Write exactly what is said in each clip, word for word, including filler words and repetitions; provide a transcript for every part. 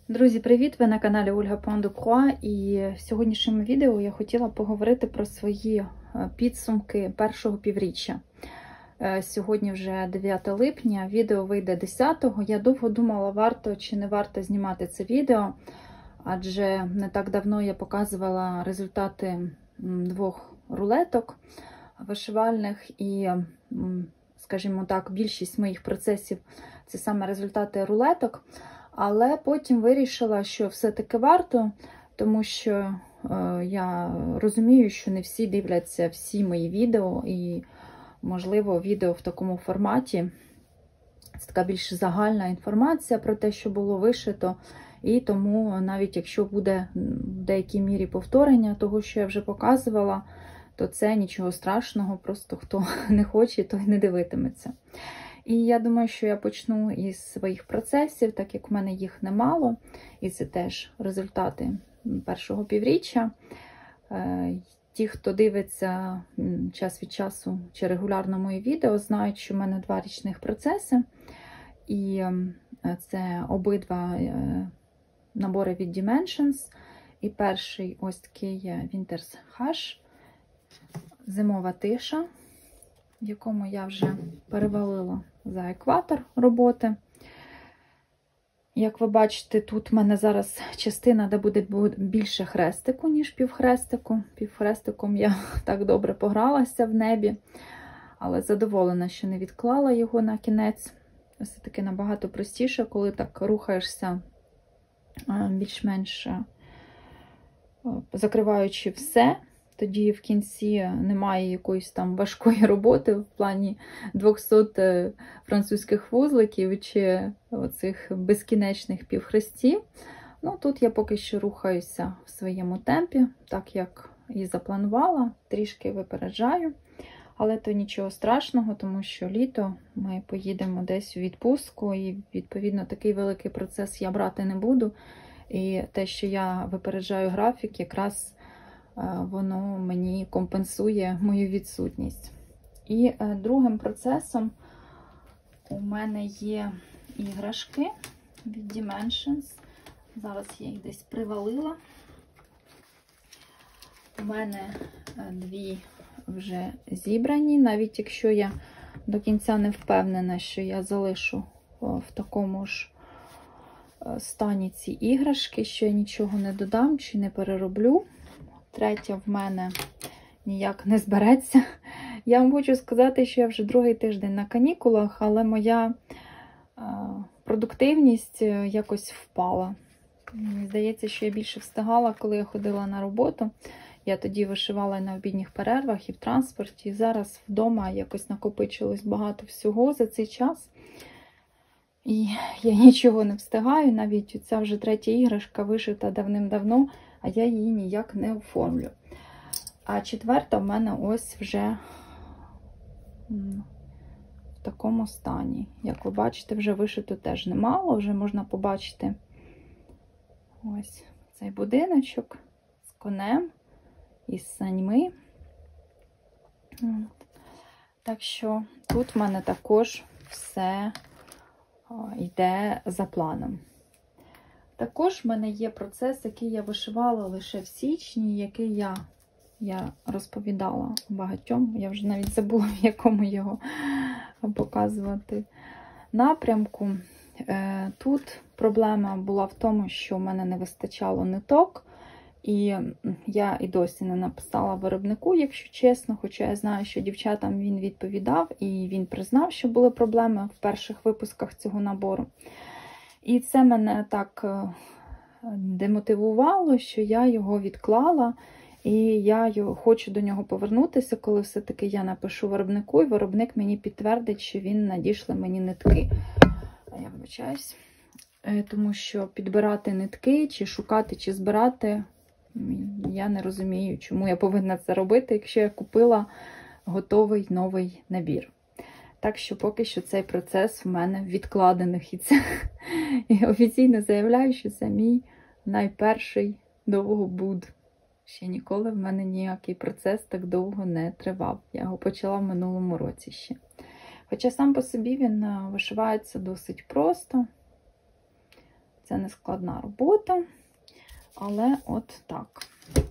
Друзі, привіт! Ви на каналі Ольга Пон-Дю-Круа, і в сьогоднішньому відео я хотіла поговорити про свої підсумки першого півріччя. Сьогодні вже дев'яте липня, відео вийде десятого. Я довго думала, варто чи не варто знімати це відео, адже не так давно я показувала результати двох рулеток вишивальних і, скажімо так, більшість моїх процесів – це саме результати рулеток. Але потім вирішила, що все-таки варто, тому що е, я розумію, що не всі дивляться всі мої відео, і, можливо, відео в такому форматі це така більш загальна інформація про те, що було вишито, і тому навіть якщо буде в деякій мірі повторення того, що я вже показувала, то це нічого страшного, просто хто не хоче, той не дивитиметься. І я думаю, що я почну із своїх процесів, так як в мене їх немало, і це теж результати першого півріччя. Ті, хто дивиться час від часу чи регулярно мої відео, знають, що в мене два річних процеси. І це обидва набори від Dimensions. І перший ось такий Winter's Hush, зимова тиша, в якому я вже перевалила за екватор роботи. Як ви бачите, тут в мене зараз частина, де буде більше хрестику, ніж півхрестику. Півхрестиком я так добре погралася в небі, але задоволена, що не відклала його на кінець. Все-таки набагато простіше, коли так рухаєшся більш-менш закриваючи все. Тоді в кінці немає якоїсь там важкої роботи в плані двохсот французьких вузликів чи оцих безкінечних півхрестів. Ну, тут я поки що рухаюся в своєму темпі, так як і запланувала, трішки випереджаю. Але то нічого страшного, тому що літо ми поїдемо десь у відпустку, і, відповідно, такий великий процес я брати не буду. І те, що я випереджаю графік, якраз воно мені компенсує мою відсутність. І другим процесом у мене є іграшки від Dimensions. Зараз я їх десь привалила. У мене дві вже зібрані, навіть якщо я до кінця не впевнена, що я залишу в такому ж стані ці іграшки, що я нічого не додам чи не перероблю. Третя в мене ніяк не збереться. Я вам хочу сказати, що я вже другий тиждень на канікулах, але моя е, продуктивність якось впала. Мені здається, що я більше встигала, коли я ходила на роботу. Я тоді вишивала на обідніх перервах і в транспорті. І зараз вдома якось накопичилось багато всього за цей час. І я нічого не встигаю, навіть ця вже третя іграшка вишита давним-давно, а я її ніяк не оформлю. А четверта в мене ось вже в такому стані. Як ви бачите, вже вишито теж немало, вже можна побачити ось цей будиночок з конем і з саньми. Так що тут в мене також все йде за планом. Також в мене є процес, який я вишивала лише в січні, який я, я розповідала багатьом. Я вже навіть забула, в якому його показувати напрямку. Тут проблема була в тому, що в мене не вистачало ниток. І я і досі не написала виробнику, якщо чесно, хоча я знаю, що дівчатам він відповідав, і він признав, що були проблеми в перших випусках цього набору. І це мене так демотивувало, що я його відклала, і я його, хочу до нього повернутися, коли все-таки я напишу виробнику, і виробник мені підтвердить, що він надішле мені нитки. Я вибачаюсь. Тому що підбирати нитки, чи шукати, чи збирати, я не розумію, чому я повинна це робити, якщо я купила готовий новий набір. Так що поки що цей процес в мене відкладених. І це і офіційно заявляю, що це мій найперший довгобуд. Ще ніколи в мене ніякий процес так довго не тривав. Я його почала в минулому році ще. Хоча сам по собі він вишивається досить просто. Це не складна робота, але от так.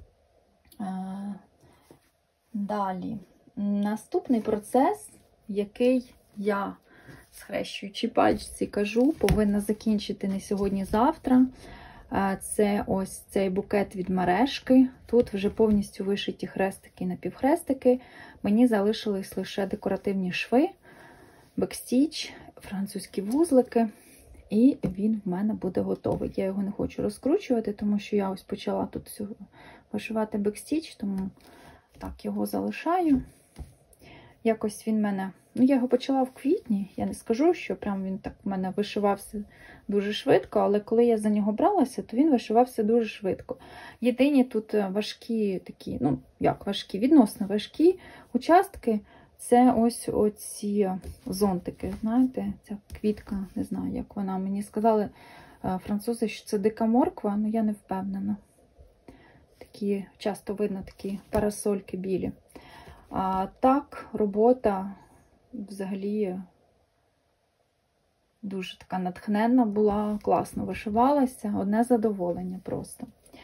Далі. Наступний процес, який я, схрещуючи пальці, кажу, повинна закінчити не сьогодні-завтра. Це ось цей букет від мережки. Тут вже повністю вишиті хрестики і напівхрестики. Мені залишились лише декоративні шви, бекстіч, французькі вузлики. І він в мене буде готовий. Я його не хочу розкручувати, тому що я ось почала тут вишивати бекстіч, тому так, його залишаю. Якось він в мене, ну я його почала в квітні, я не скажу, що прям він так в мене вишивався дуже швидко, але коли я за нього бралася, то він вишивався дуже швидко. Єдині тут важкі такі, ну як важкі, відносно важкі участки, це ось оці зонтики, знаєте, ця квітка, не знаю, як вона. Мені сказали французи, що це дика морква, але я не впевнена. Такі, часто видно такі парасольки білі. А так, робота взагалі дуже така натхненна була, класно вишивалася, одне задоволення просто.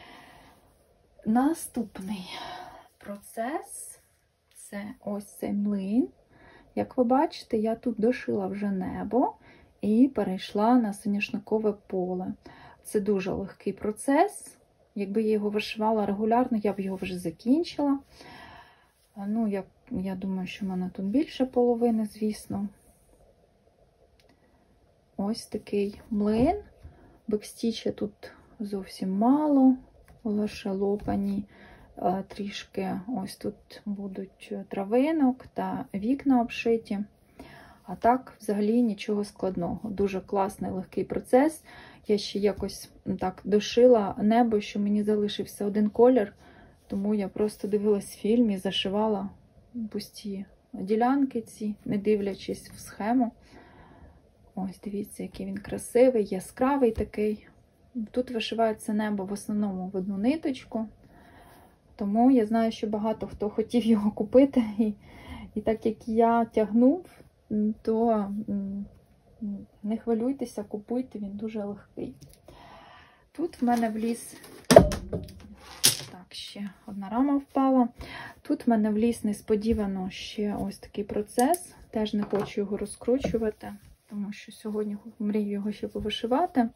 Наступний процес – це ось цей млин. Як ви бачите, я тут дошила вже небо і перейшла на соняшникове поле. Це дуже легкий процес. Якби я його вишивала регулярно, я б його вже закінчила. Ну, я, я думаю, що в мене тут більше половини, звісно. Ось такий млин. Бекстіча тут зовсім мало, лише лопані трішки. Ось тут будуть травинок та вікна обшиті. А так, взагалі, нічого складного. Дуже класний, легкий процес. Я ще якось так дошила небо, що мені залишився один колір. Тому я просто дивилась фільм і зашивала пусті ділянки ці, не дивлячись в схему. Ось, дивіться, який він красивий, яскравий такий. Тут вишивається небо в основному в одну ниточку. Тому я знаю, що багато хто хотів його купити. І, і так як я тягнув, то не хвилюйтеся, купуйте, він дуже легкий. Тут в мене вліз... Так, ще одна рама впала. Тут в мене вліз несподівано ще ось такий процес. Теж не хочу його розкручувати, тому що сьогодні мрію його ще повишивати.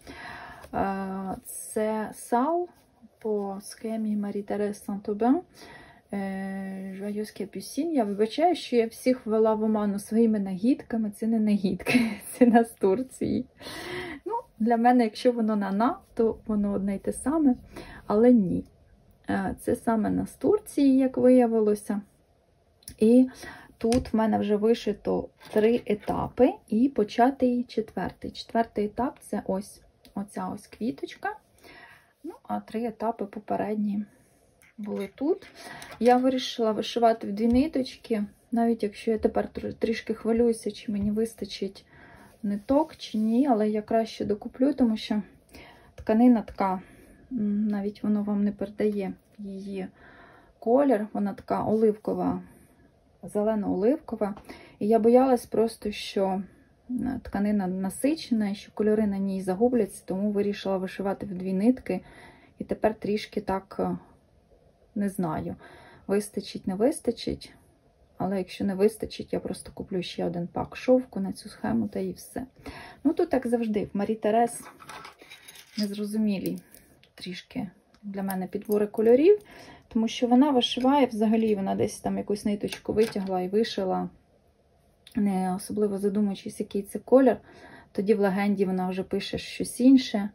Це сал по схемі Marie-Thérèse Saint-Aubin. Joyeuse Capucine. Я вибачаю, що я всіх ввела в оману своїми нагідками. Це не нагідки, це на з Турції. Ну, для мене, якщо воно на «на», то воно одне й те саме, але ні. Це саме на з Турції, як виявилося. І тут в мене вже вишито три етапи і початий четвертий. Четвертий етап – це ось оця ось квіточка. Ну, а три етапи попередні були тут. Я вирішила вишивати в дві ниточки, навіть якщо я тепер трішки хвилююся, чи мені вистачить ниток, чи ні, але я краще докуплю, тому що тканина така, навіть воно вам не передає її колір, вона така оливкова, зелено-оливкова. І я боялась просто, що тканина насичена, і що кольори на ній загубляться, тому вирішила вишивати в дві нитки. І тепер трішки так, не знаю, вистачить, не вистачить. Але якщо не вистачить, я просто куплю ще один пак шовку на цю схему та і все. Ну, тут так завжди, в Marie-Thérèse незрозумілі трішки для мене підбори кольорів, тому що вона вишиває взагалі, вона десь там якусь ниточку витягла і вишила, не особливо задумуючись, який це колір. Тоді в легенді вона вже пише щось інше.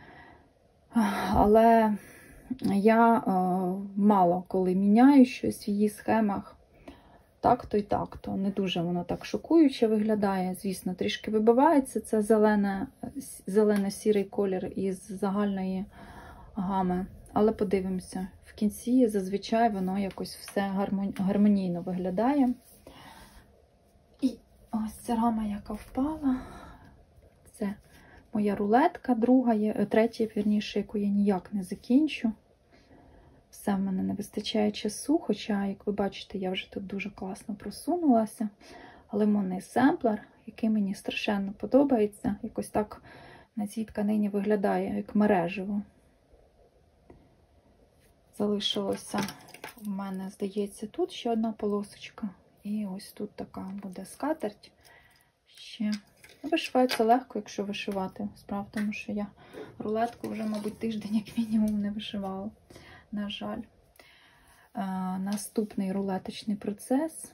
Але я е, мало коли міняю щось в її схемах. Так-то і так-то. Не дуже воно так шокуюче виглядає. Звісно, трішки вибивається. Це зелено-сірий колір із загальної гами. Але подивимося. В кінці зазвичай воно якось все гармонійно виглядає. І ось ця рама, яка впала. Це моя рулетка, друга, третя, вірніше, яку я ніяк не закінчу. Все в мене не вистачає часу, хоча, як ви бачите, я вже тут дуже класно просунулася. Лимонний семплер, який мені страшенно подобається. Якось так на цій тканині виглядає як мережево. Залишилося в мене, здається, тут ще одна полосочка. І ось тут така буде скатерть. Ще вишивається легко, якщо вишивати. Справа в тому, що я рулетку вже, мабуть, тиждень як мінімум не вишивала. На жаль. А, наступний рулеточний процес.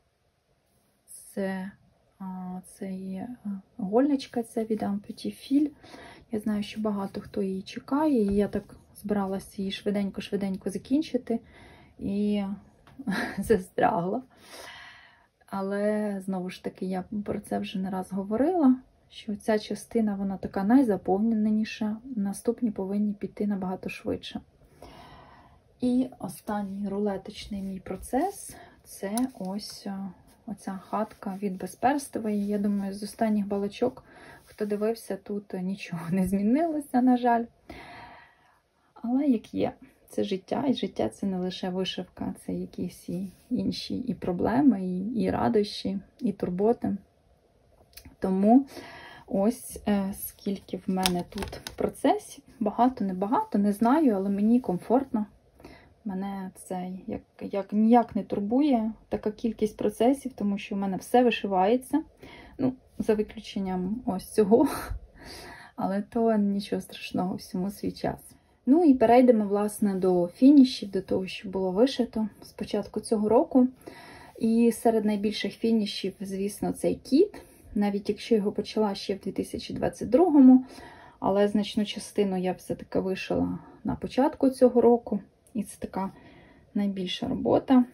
Це, а, це є гольничка, це від Petit Fil. Я знаю, що багато хто її чекає, і я так збиралася її швиденько-швиденько закінчити. І застрягла. Але, знову ж таки, я про це вже не раз говорила, що ця частина, вона така найзаповненіша, наступні повинні піти набагато швидше. І останній рулеточний мій процес – це ось оця хатка від Безперстової. Я думаю, з останніх балачок, хто дивився, тут нічого не змінилося, на жаль. Але як є. Це життя, і життя – це не лише вишивка, це якісь і інші і проблеми, і, і радощі, і турботи. Тому ось е, скільки в мене тут процесів. Багато, небагато, не знаю, але мені комфортно. Мене це як, як, ніяк не турбує така кількість процесів, тому що в мене все вишивається. Ну, за виключенням ось цього. Але то нічого страшного, всьому свій час. Ну і перейдемо, власне, до фінішів, до того, що було вишито з початку цього року. І серед найбільших фінішів, звісно, цей кіт. Навіть якщо його почала ще в дві тисячі двадцять другому, але значну частину я все-таки вишила на початку цього року. І це така найбільша робота.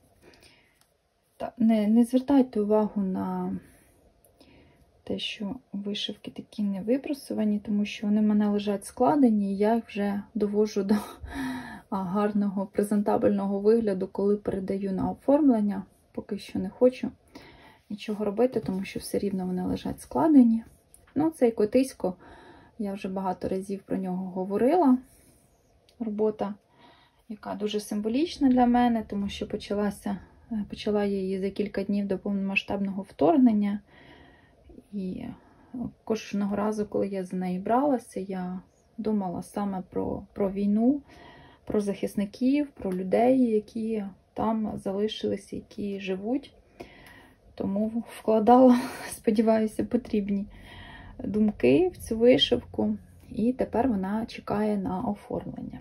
Та не, не звертайте увагу на те, що вишивки такі не випрасувані, тому що вони в мене лежать складені, і я їх вже довожу до гарного презентабельного вигляду, коли передаю на оформлення. Поки що не хочу нічого робити, тому що все рівно вони лежать складені. Ну, цей котисько, я вже багато разів про нього говорила. Робота, яка дуже символічна для мене, тому що почалася, почала я її за кілька днів до повномасштабного вторгнення. І кожного разу, коли я за неї бралася, я думала саме про, про війну, про захисників, про людей, які там залишилися, які живуть. Тому вкладала, сподіваюся, потрібні думки в цю вишивку. І тепер вона чекає на оформлення.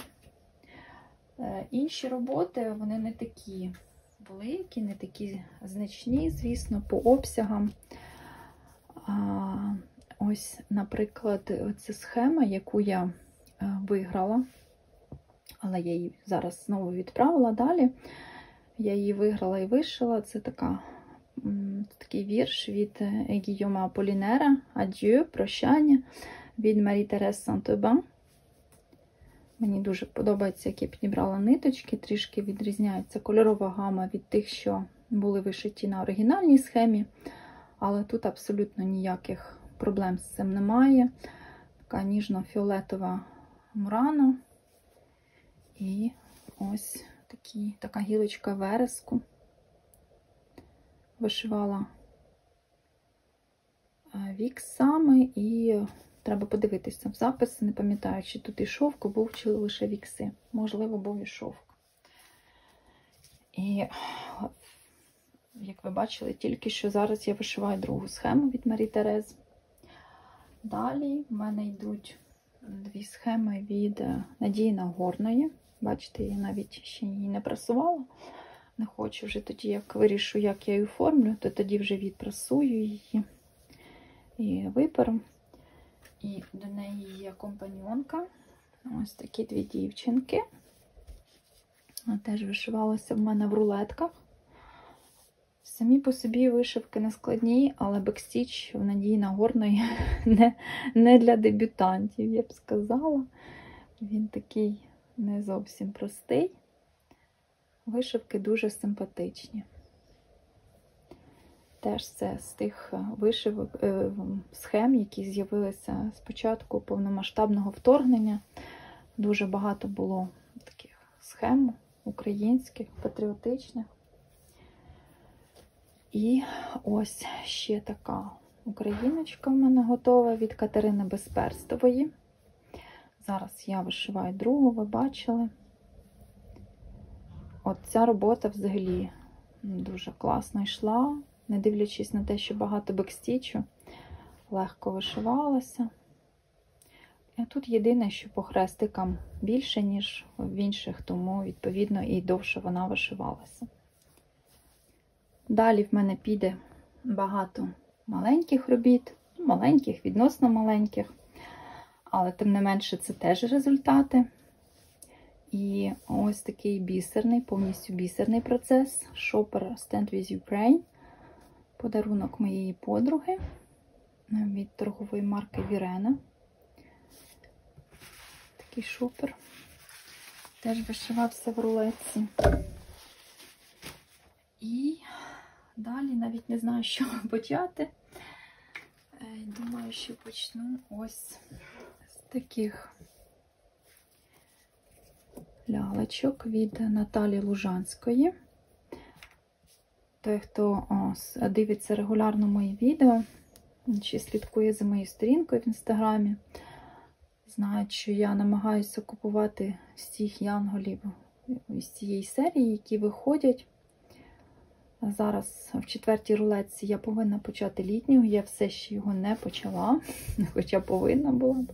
Інші роботи, вони не такі великі, не такі значні, звісно, по обсягам. А, ось, наприклад, ця схема, яку я виграла, але я її зараз знову відправила далі. Я її виграла і вишила. Це така, такий вірш від Гійома Аполінера «Ад'ю», «Прощання» від Марі-Терез Сент-Обен. Мені дуже подобається, як я підібрала ниточки, трішки відрізняється кольорова гама від тих, що були вишиті на оригінальній схемі. Але тут абсолютно ніяких проблем з цим немає. Така ніжно-фіолетова мурано. І ось такі, така гілочка вереску. Вишивала віксами, і треба подивитися в запис. Не пам'ятаю, чи тут і шовк був, чи лише вікси. Можливо, був і шовк. І як ви бачили, тільки що зараз я вишиваю другу схему від Марі-Терез. Далі в мене йдуть дві схеми від Надії Нагорної. Бачите, я навіть ще її не прасувала. Не хочу вже тоді, як вирішу, як я її оформлю, то тоді вже відпрасую її і виперу. І до неї є компаньонка. Ось такі дві дівчинки. Теж вишивалася в мене в рулетках. Самі по собі вишивки не складні, але бекстіч в Надії Нагорної не, не для дебютантів, я б сказала. Він такий не зовсім простий. Вишивки дуже симпатичні. Теж це з тих вишивок, схем, які з'явилися з початку повномасштабного вторгнення. Дуже багато було таких схем українських, патріотичних. І ось ще така україночка в мене готова від Катерини Безперстової. Зараз я вишиваю другу, ви бачили. От ця робота взагалі дуже класно йшла, не дивлячись на те, що багато бекстічу, легко вишивалася. І тут єдине, що по хрестикам більше, ніж в інших, тому, відповідно, і довше вона вишивалася. Далі в мене піде багато маленьких робіт, маленьких, відносно маленьких, але тим не менше це теж результати. І ось такий бісерний, повністю бісерний процес. Shopper Stand with Ukraine. Подарунок моєї подруги від торгової марки Вірена. Такий шопер. Теж вишивався в рулетці. І далі навіть не знаю, що почати. Думаю, що почну ось з таких лялечок від Наталі Лужанської. Той, хто о, дивиться регулярно мої відео, чи слідкує за моєю сторінкою в інстаграмі, знають, що я намагаюся купувати всіх янголів з цієї серії, які виходять. Зараз в четвертій рулетці я повинна почати літнього, я все ще його не почала, хоча повинна була б.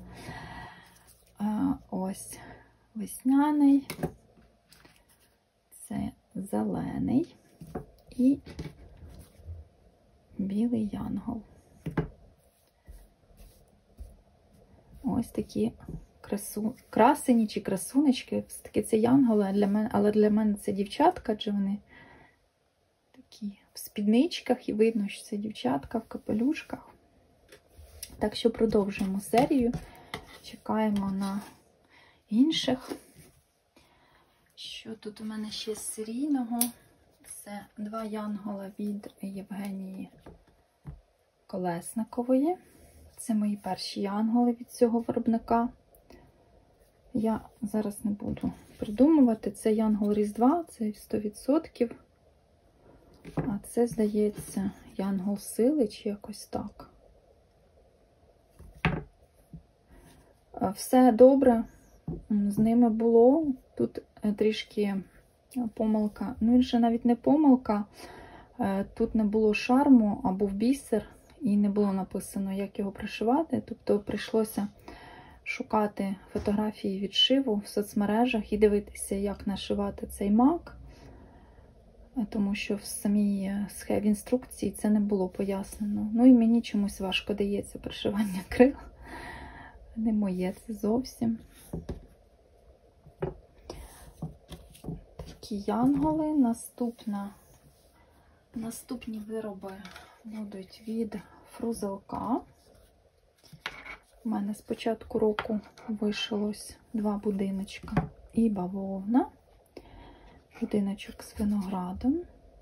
Ось весняний, це зелений і білий янгол. Ось такі красу... красені чи красунечки. Все-таки це янголи, для мене... але для мене це дівчатка, адже вони такі в спідничках, і видно, що це дівчатка в капелюшках. Так що продовжуємо серію. Чекаємо на інших. Що тут у мене ще з серійного? Це два янгола від Євгенії Колесникової. Це мої перші янголи від цього виробника. Я зараз не буду придумувати. Це янгол Різдва, це сто відсотків. А це, здається, янгол сили, чи якось так. Все добре з ними було. Тут трішки помилка. Ну, він же навіть не помилка. Тут не було шарму, а був бісер. І не було написано, як його пришивати. Тобто прийшлося шукати фотографії відшиву в соцмережах і дивитися, як нашивати цей мак. Тому що в самій схемі, в інструкції це не було пояснено. Ну і мені чомусь важко дається пришивання крил. Не моє це зовсім. Такі янголи. Наступна, наступні вироби будуть від Фрузелка. У мене з початку року вишилось два будиночка і бавовна. Будиночок з виноградом.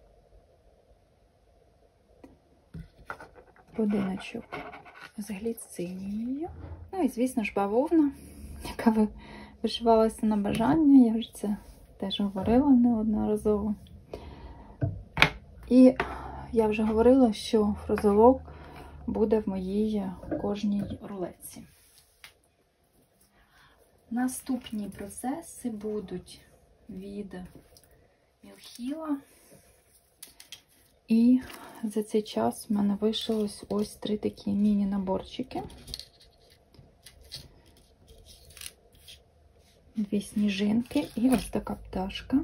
Будиночок з гліцинією. Ну і, звісно ж, бавовна, яка вишивалася на бажання. Я вже це теж говорила неодноразово. І я вже говорила, що фрузелок буде в моїй кожній рулетці. Наступні процеси будуть від Мілхіла. І за цей час в мене вишилось ось три такі міні-наборчики. Дві сніжинки і ось така пташка.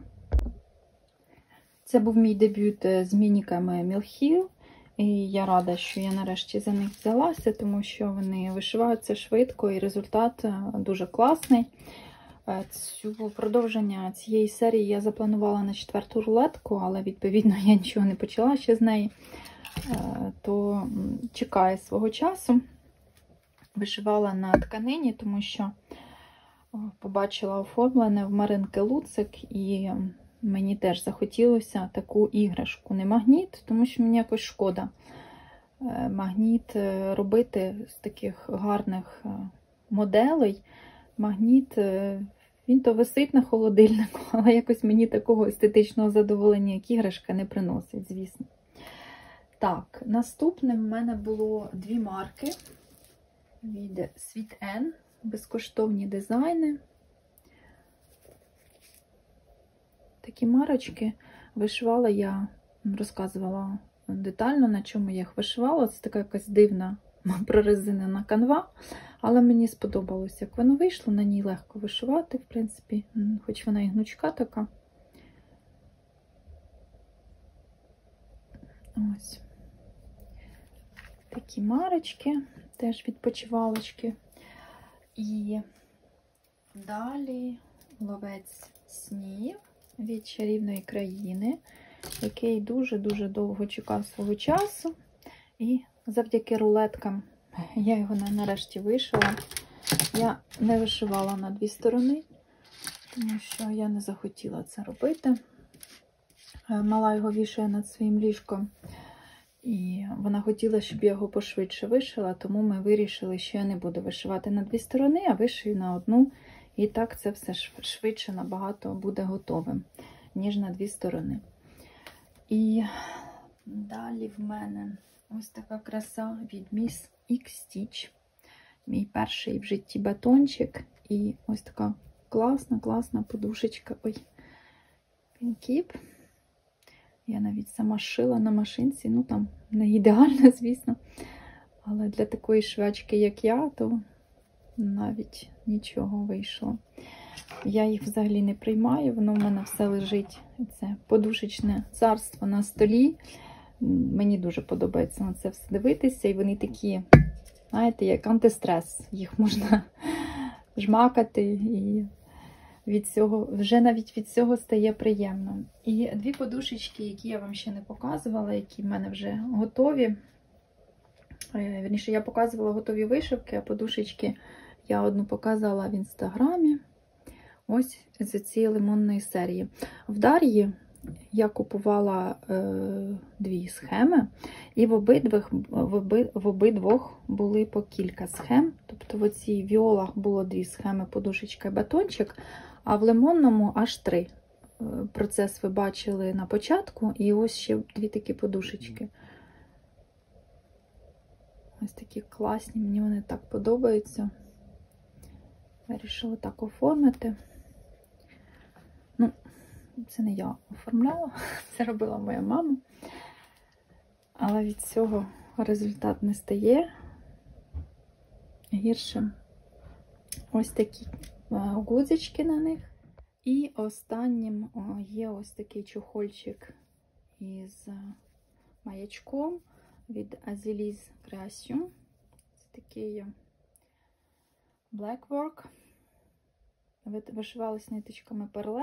Це був мій дебют з мініками Мілхіл. І я рада, що я нарешті за них взялася, тому що вони вишиваються швидко і результат дуже класний. Цю продовження цієї серії я запланувала на четверту рулетку, але, відповідно, я нічого не почала ще з неї. То чекаю свого часу. Вишивала на тканині, тому що побачила оформлене в Маринки Луцик, і мені теж захотілося таку іграшку. Не магніт, тому що мені якось шкода магніт робити з таких гарних моделей. Магніт, він то висить на холодильнику, але якось мені такого естетичного задоволення, як іграшка, не приносить, звісно. Так, наступним в мене було дві марки від Sweet N, безкоштовні дизайни. Такі марочки вишивала я, розказувала детально, на чому я їх вишивала. Це така якась дивна прорезинена канва, але мені сподобалось, як воно вийшло. На ній легко вишивати, в принципі, хоч вона і гнучка така. Ось. Такі марочки, теж відпочивалочки. І далі ловець снів від чарівної країни, який дуже-дуже довго чекав свого часу. І завдяки рулеткам я його нарешті вишила. Я не вишивала на дві сторони, тому що я не захотіла це робити. Мала його вішає над своїм ліжком. І вона хотіла, щоб я його пошвидше вишила, тому ми вирішили, що я не буду вишивати на дві сторони, а вишию на одну. І так це все швидше набагато буде готовим, ніж на дві сторони. І далі в мене ось така краса від Miss X-Stitch. Мій перший в житті батончик. І ось така класна, класна подушечка. Ой, пінкіп. Я навіть сама шила на машинці. Ну, там не ідеально, звісно. Але для такої швачки, як я, то навіть нічого вийшло. Я їх взагалі не приймаю. Воно в мене все лежить. Це подушечне царство на столі. Мені дуже подобається на це все дивитися. І вони такі, знаєте, як антистрес. Їх можна жмакати і від цього, вже навіть від цього стає приємно. І дві подушечки, які я вам ще не показувала, які в мене вже готові. Вірніше, я показувала готові вишивки, а подушечки я одну показала в інстаграмі. Ось з цієї лимонної серії. В Дар'ї я купувала е, дві схеми, і в обидвох, в, оби, в обидвох були по кілька схем. Тобто в оцій віолах було дві схеми, подушечка і батончик, а в лимонному аж три. Процес ви бачили на початку, і ось ще дві такі подушечки. Ось такі класні, мені вони так подобаються. Вирішила так оформити. Ну, це не я оформляла, це робила моя мама. Але від цього результат не стає гіршим. Ось такі гудзички на них. І останнім є ось такий чохольчик із маячком від Aziliz Creation. Це такий Blackwork. Вишивались ниточками перле.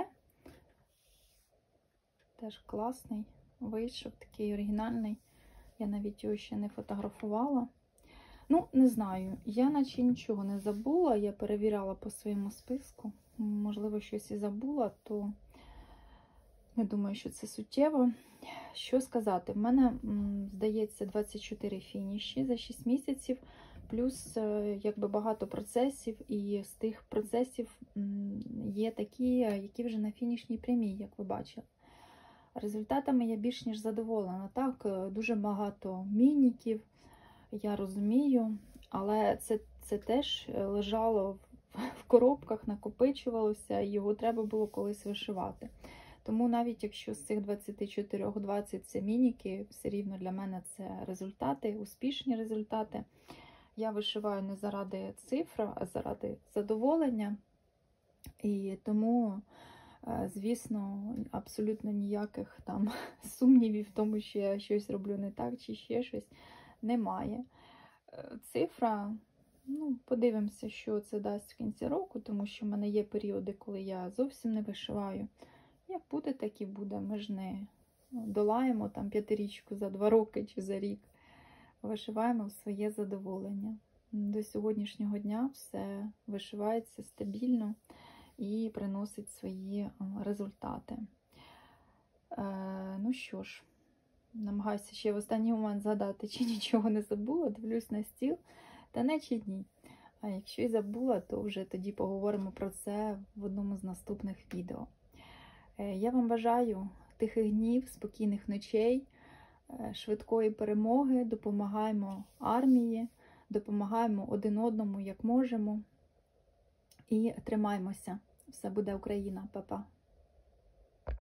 Теж класний. Вийшов, такий оригінальний. Я навіть його ще не фотографувала. Ну, не знаю. Я наче нічого не забула. Я перевіряла по своєму списку. Можливо, щось і забула, то не думаю, що це суттєво. Що сказати? В мене, здається, двадцять чотири фініші за шість місяців. Плюс, якби, багато процесів, і з тих процесів є такі, які вже на фінішній прямій, як ви бачили. Результатами я більш ніж задоволена. Так, дуже багато мініків, я розумію, але це, це теж лежало в коробках, накопичувалося, і його треба було колись вишивати. Тому навіть якщо з цих двадцяти чотирьох двадцять це мініки, все рівно для мене це результати, успішні результати. Я вишиваю не заради цифр, а заради задоволення. І тому, звісно, абсолютно ніяких там сумнівів в тому, що я щось роблю не так, чи ще щось, немає. Цифра, ну, подивимося, що це дасть в кінці року, тому що в мене є періоди, коли я зовсім не вишиваю. Як буде, так і буде. Ми ж не долаємо там п'ятирічку за два роки чи за рік. Вишиваємо в своє задоволення. До сьогоднішнього дня все вишивається стабільно і приносить свої результати. Е, ну що ж, намагаюся ще в останній момент згадати, чи нічого не забула, дивлюсь на стіл, та наче ні. А якщо і забула, то вже тоді поговоримо про це в одному з наступних відео. Е, я вам бажаю тихих днів, спокійних ночей, швидкої перемоги, допомагаємо армії, допомагаємо один одному, як можемо. І тримаймося. Все буде Україна. Па-па.